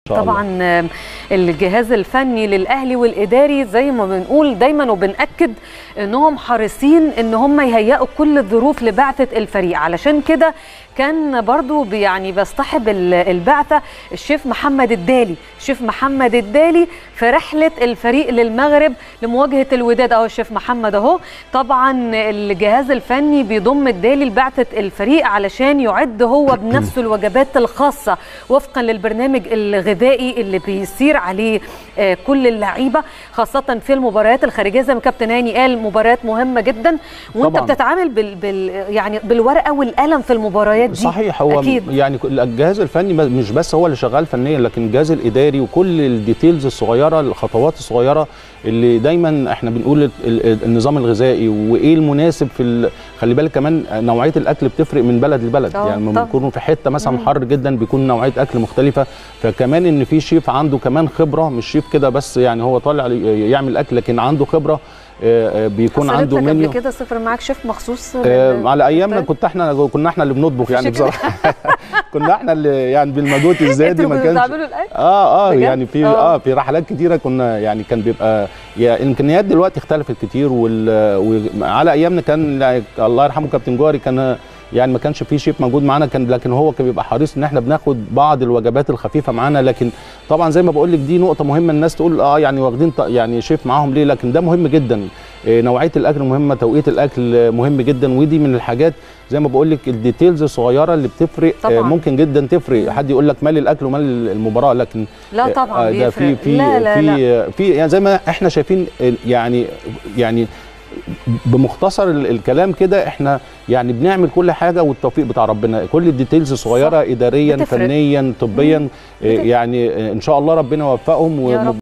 طبعا الجهاز الفني للأهلي والإداري زي ما بنقول دايما وبنأكد انهم حريصين ان هم يهيئوا كل الظروف لبعثة الفريق. علشان كده كان برضو يعني بيصطحب البعثة الشيف محمد الدالي. الشيف محمد الدالي في رحلة الفريق للمغرب لمواجهة الوداد. اهو الشيف محمد اهو. طبعا الجهاز الفني بيضم الدالي لبعثة الفريق علشان يعد هو بنفسه الوجبات الخاصة وفقا للبرنامج الغذائي اللي بيسير عليه كل اللعيبة، خاصة في المباريات الخارجية زي ما كابتن هاني قال، مباريات مهمة جدا وانت طبعاً بتتعامل يعني بالورقة والقلم في المباريات دي. صحيح. هو أكيد. يعني الجهاز الفني مش بس هو اللي شغال فنيا، لكن الجهاز الاداري وكل الديتيلز الصغيره، الخطوات الصغيره اللي دايما احنا بنقول النظام الغذائي وايه المناسب خلي بالك كمان نوعيه الاكل بتفرق من بلد لبلد. يعني لما بنكونوا في حته مثلا حر جدا بيكون نوعيه اكل مختلفه، فكمان ان في شيف عنده كمان خبره، مش شيف كده بس يعني هو طالع يعمل اكل، لكن عنده خبره بيكون عنده منيو. قبل كده صفر معاك شيف مخصوص على ايامنا كنا احنا اللي بنطبخ يعني بصراحه. كنا احنا اللي يعني بالمجهود الزيادي ما كانش يعني في رحلات كتيره كنا يعني كان بيبقى الامكانيات دلوقتي اختلفت كتير، وعلى ايامنا كان الله يرحمه كابتن جوهري كان يعني ما كانش في شيف موجود معانا، لكن هو كان بيبقى حريص ان احنا بناخد بعض الوجبات الخفيفه معانا. لكن طبعا زي ما بقول لك دي نقطه مهمه، الناس تقول يعني واخدين يعني شيف معاهم ليه، لكن ده مهم جدا. نوعيه الاكل مهمه، توقيت الاكل مهم جدا، ودي من الحاجات زي ما بقول لك الديتيلز الصغيره اللي بتفرق طبعاً. ممكن جدا تفرق. حد يقول لك مال الاكل ومال المباراه، لكن لا طبعا ده في يعني زي ما احنا شايفين يعني بمختصر الكلام كده احنا يعني بنعمل كل حاجه والتوفيق بتاع ربنا. كل الديتيلز الصغيره اداريا بتفرق. فنيا طبيا يعني ان شاء الله ربنا يوفقهم.